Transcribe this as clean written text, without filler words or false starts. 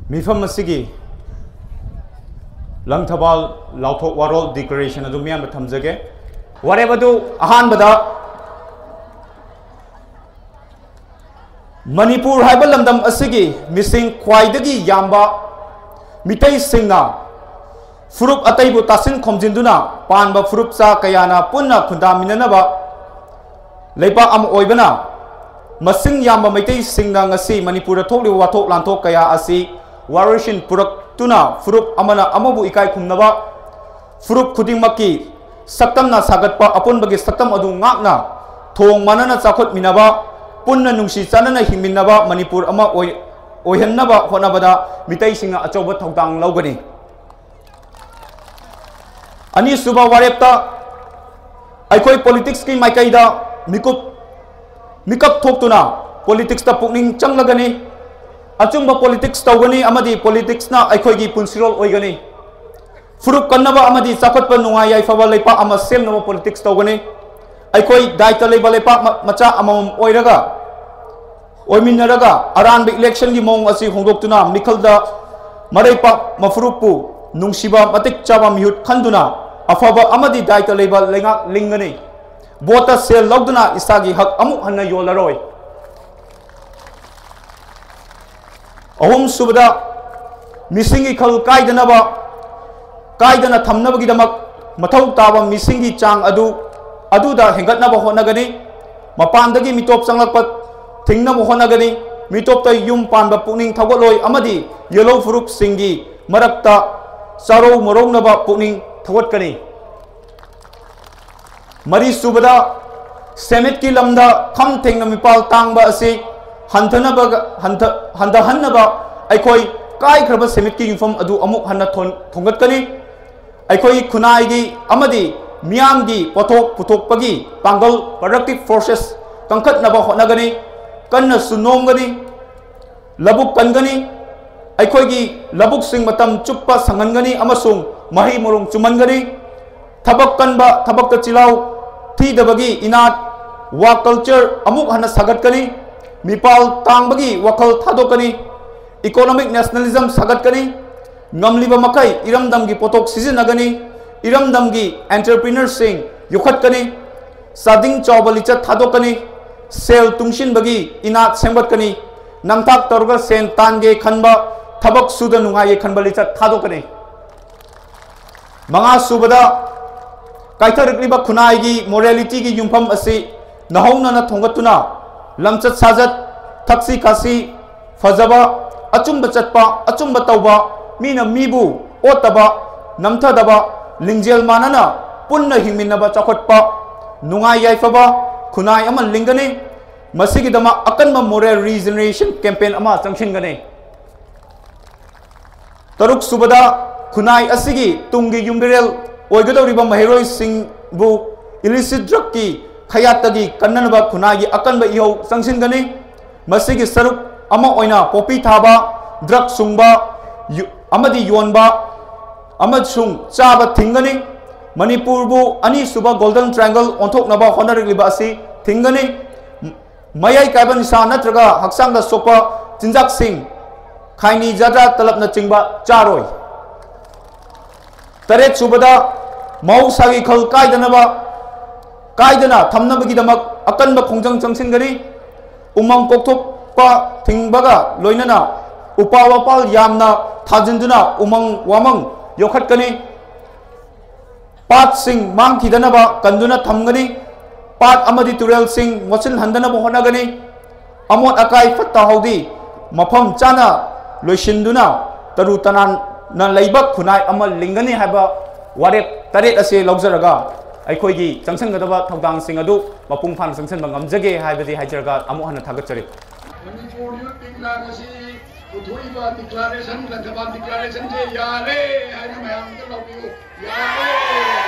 मीफम असिगी लंगथबाल लाउथोक वारोल डिक्लेरेशन अदु मियाम थमजगे वरेबदु अहानबदा मणिपुर हाइब लमदम असिगी मिसिंग ख्वाइदगी याम्बा मितई सिंगना फुरुप अतैबु तासिन खोमजिंदुना पानबा फुरुप चा कयाना पुन्ना खुंदामिननबा लेपा अम ओइबना मसिंग याम्बा मैतई सिंगना ngasi मणिपुर थोकलि वाथोक लांथोक कया असि वारिशिन पुरक तुना फुरुप अमना अमबु इकाई खुमनबा फुरुप खुदिंगमकी सक्तमना सागतपा अपुनबगी सक्तम अदु ngakna थोंग मानना चाखोत मिनबा पुन्ना नुंसी चानना हिंमिनबा मणिपुर अमा ओइहन्नबा होनबदा मितई सिंगना अचौबा थौदांग लौगनी अनि सुबा वारेपता अखोई पॉलिटिक्स की माइकैदा मिकप थोक्तुना पॉलिटिक्स ता पुकनिंग चंगलगनी अचुंबा पॉलिटिक्स तौगनी अमदी पॉलिटिक्स ना अखोईगी पुंसिरोल ओइगनी फुरुप कन्नबा अमदी चाखतपा नुंगाई याइफबा लेपा अमा सेमनबा पॉलिटिक्स तौगनी अखोई दायित्व लेबा लेपा मचा अमम ओइरगा ओइमिनरगा अरानबे इलेक्शन की मोंग असि होंदोक्तुना मिखलदा मरैपा मफुरुपु नुंसिबा मतिक चाबा मिहुत खंदुना अफबा अमदी दायित्व लेबा लेंगा लिंगनी बोता सेल लौदुना इसागी हक अमु हन्ना योलरोय अहुम सुबदा मिसिंगी खल कायदना थमनबगिदमक मथौ ताबा मिसिंगी चांग अदुदा हेंगतनबा होनगनी मपानदगी मिटोप चंगलकप थिंगनबा होनगनी मिटोपता युम पानबा पुकनिंग थगोलोय अमदी येलो फुरुप सिंगी मरक्ता चारो मरोंगनबा पुकनिंग थगोटकनी मरी सुबदा सेमिट की लमदा खम थेंगना मिपाल तांगबा असि हंदहन्नबा अखोई कायख्रबा सेमिट की युफम अदु अमुक हन्ना थोंगतकनी अखोई खुनाईगी अमदी मियामगी पोथोक पुथोकपगी पांगल प्रोडक्टिव फोर्सेस कंखतनबा होनगनी कन्ना सुनोंगनी लबुक कनगनी अखोईगी लबुक सिंग मतम चुप्पा संगनगनी अमसुंग मही मुरुंग चुमनगनी थबक कनबा थबक चिलाव थीदबगी इनात वा कल्चर अमुक हन्ना सागतकनी मिपाल तांगबगी वखल थादोकनी इकोनॉमिक नेशनलिज्म सागतकनी ngамलिबा मखै इरमदमगी पोथोक सिजिनगनी इरमदमगी एंटरप्रेन्योर सिंग योखतकनी सादिंग चौबलिचा थादोकनी सेल तुंगसिनबगी इनात सेंबतकनी नमथाक तौरगा सेन तानगे खनबा थबक सुदा नुंगाये खनबलिचा थादोकनी मंगा सुबदा काइथरक्लिबा खुनाईगी मोरालिटी की युमफम असि नहौनना थोंगतुना लमचत साजत थक्सी खासी फजबा अचुंबा चटपा अचुंबा तौबा मीना मीबू ओतबा नमथदबा लिंगजेल मानना पुन्ना हिंमिनबा चखोटपा नुंगाई याइफबा खुनाई अमा लिंगनी मसिगिदमा अकनबा मोरल रीजनरेशन कैंपेन अमा चंगसिनगनी तरुक सुबदा खुनाई असिगी तुंगी युमबिरेल ओइगदौरिबा महरोई सिंहबु इलिसिट ड्रग की खयातगी कन्ननबा खुनाई अकनबा इहो चंगसिनगनी मसिगी सरुक अमा ओइना पोपी थाबा ड्रग सुंगबा अमदी योनबा अमसुंग चाबा थिंगनी मणिपुरबु अनी सुबा गोल्डन ट्रायंगल ओंथोकनबा होनरलिबा असि थिंगनी मयाई कायबा निसा नत्रगा हक्सांगदा सोपा चिंजाक सिंह खाइनी जाद्रा तलबना चिंगबा चारोय तरेत सुबदा मौसागी खल कायदना थमनबगिदमक अकनबा खोंजंग चंगसिनगनी उमंग कोकथोपा थिंगबगा लोइनना उपा वपाल यामना थाजिंदुना उमंग वामंग योखतकनी पात सिंह मांगखिदनबा कंदुना थमगनी पात अमदी तुरेल सिंह मोचिन हंदनबा होनगनी अमोट अकाई फत्ता हौदी मफम चाना लोइसिंदुना तरु तनान न लैबा खुनाई अमा लिंगनी हाबा वारेप तरेत असे लौजरगा अखोईगी चंगसनगदबा थौदांग सिंह अदु मपुंग फान चंगसनबा ngамजगे हाइबदि हाइजरगा अमु हन थागतचरी डिक्लेरेशन डिक्लेरेशन से यारे